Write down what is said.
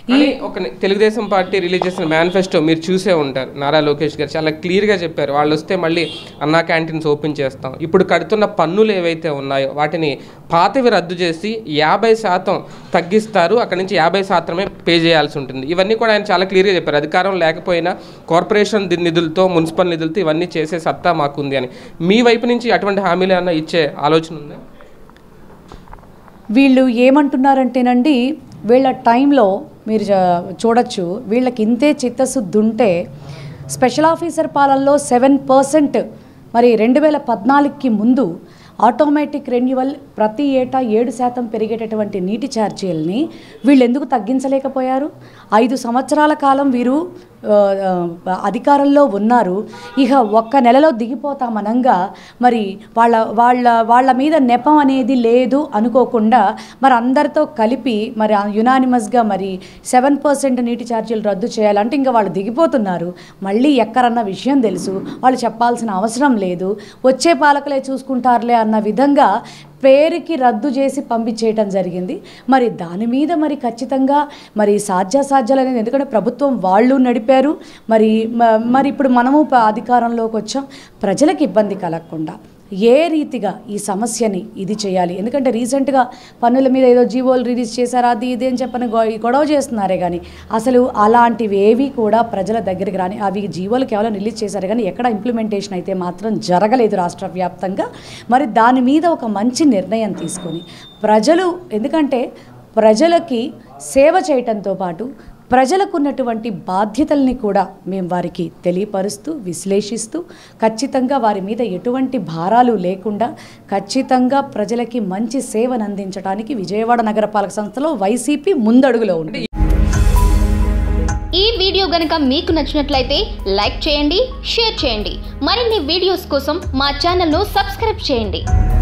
ఒక Telugu Desam party release చేసిన manifesto మీరు చూసే ఉంటారు. నారా లోకేష్ గారు చాలా క్లియర్గా చెప్పారు, వాళ్ళు వస్తే మళ్ళీ అన్నా క్యాంటీన్స్ ఓపెన్ చేస్తాం, ఇప్పుడు కడుతున్న పన్నులు ఏవైతే ఉన్నాయో వాటిని పాతవి రద్దు చేసి 50% తగ్గిస్తారు, అక్కడి నుంచి 50% పే చేయాల్సి ఉంటుంది. ఇవన్నీ కూడా ఆయన చాలా క్లియర్గా చెప్పారు. అధికారం లేకపోయినా కార్పొరేషన్ నిధులతో, మున్సిపల్ నిధులతో ఇవన్నీ చేసే సత్తా మాకుంది అని. మీ వైపు నుంచి అటువంటి హామీలు ఏమన్నా ఇచ్చే ఆలోచన ఉందా? వీళ్ళు ఏమంటున్నారంటేనండి, వీళ్ళ టైంలో మీరు చూడొచ్చు, వీళ్ళకి ఇంతే చిత్తశుద్ధి ఉంటే స్పెషల్ ఆఫీసర్ పాలనలో 7% మరి 2014కి ముందు ఆటోమేటిక్ రెన్యువల్ ప్రతి ఏటా 7% పెరిగేటటువంటి నీటి ఛార్జీలని వీళ్ళు ఎందుకు తగ్గించలేకపోయారు? 5 సంవత్సరాల కాలం వీరు అధికారంలో ఉన్నారు. ఇక ఒక్క నెలలో దిగిపోతామనంగా మరి వాళ్ళ మీద నెపం అనేది లేదు అనుకోకుండా మరి అందరితో కలిపి మరి యునానిమస్గా మరి 7% నీటి ఛార్జీలు రద్దు చేయాలంటే ఇంకా వాళ్ళు దిగిపోతున్నారు. మళ్ళీ ఎక్కరన్న విషయం తెలుసు, వాళ్ళు చెప్పాల్సిన అవసరం లేదు, వచ్చే పాలకులే చూసుకుంటారులే అన్న విధంగా పేరుకి రద్దు చేసి పంపించేయటం జరిగింది. మరి దాని మీద మరి ఖచ్చితంగా మరి సాధ్యాసాధ్యాలు అనేది, ఎందుకంటే ప్రభుత్వం వాళ్ళు నడిపారు, మరి ఇప్పుడు మనము అధికారంలోకి వచ్చాం, ప్రజలకు ఇబ్బంది కలగకుండా ఏ రీతిగా ఈ సమస్యని ఇది చేయాలి. ఎందుకంటే రీసెంట్గా పన్నుల మీద ఏదో జీవోలు రిలీజ్ చేశారు, అది ఇది అని చెప్పని గొడవ చేస్తున్నారే కానీ అసలు అలాంటివి ఏవి కూడా ప్రజల దగ్గరికి రాని, అవి జీవోలు కేవలం రిలీజ్ చేశారు కానీ ఎక్కడ ఇంప్లిమెంటేషన్ అయితే మాత్రం జరగలేదు రాష్ట్ర వ్యాప్తంగా. మరి దాని మీద ఒక మంచి నిర్ణయం తీసుకొని ప్రజలు, ఎందుకంటే ప్రజలకి సేవ చేయటంతో పాటు ప్రజలకు ఉన్నటువంటి బాధ్యతల్ని కూడా మేము వారికి తెలియపరుస్తూ విశ్లేషిస్తూ ఖచ్చితంగా వారి మీద ఎటువంటి భారాలు లేకుండా ఖచ్చితంగా ప్రజలకి మంచి సేవను అందించడానికి విజయవాడ నగరపాలక సంస్థలో వైసీపీ ముందడుగులో ఉంది. ఈ వీడియో గనుక మీకు నచ్చినట్లయితే లైక్ చేయండి, షేర్ చేయండి. మరిన్ని వీడియోస్ కోసం మా ఛానల్ను సబ్స్క్రైబ్ చేయండి.